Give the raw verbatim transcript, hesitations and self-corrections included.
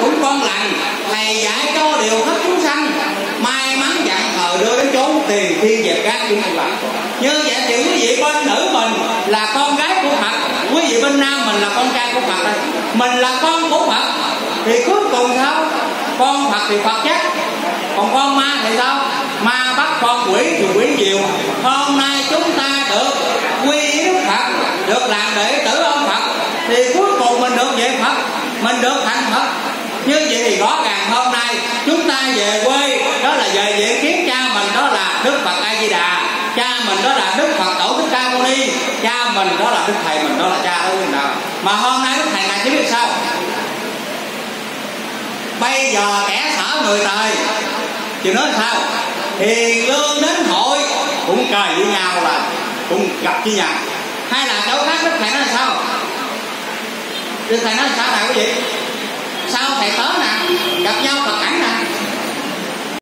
cũng con lành, thầy dạy cho điều khắp chúng sanh, may mắn dặn thờ đưa đến chốn tiền thiên dẹp gác chúng mình. Như vậy thì quý vị bên nữ mình là con gái của Phật, quý vị bên nam mình là con trai của Phật đây. Mình là con của Phật thì cuối cùng sao? Con Phật thì Phật chắc, còn con ma thì sao? Ma bắt con quỷ thì quỷ diều. Hôm nay chúng ta được quy y Đức Phật, được làm đệ tử ông Phật, thì cuối cùng mình được về Phật, mình được thành Phật. Như vậy thì rõ ràng hôm nay chúng ta về quê đó là về diện kiến cha mình đó là Đức Phật A Di Đà, cha mình đó là Đức Phật Tổ Thích Ca Mâu Ni, cha mình đó là Đức Thầy mình đó là cha đó nào. Mà hôm nay Đức Thầy này chỉ biết sao? Bây giờ kẻ sở người đời thì nói sao? Hiền lương đến hội cũng cười với nhau là cũng gặp với nhau. Hay là chỗ khác Đức Thầy nói sao? Đức Thầy nói sao nào quý vị?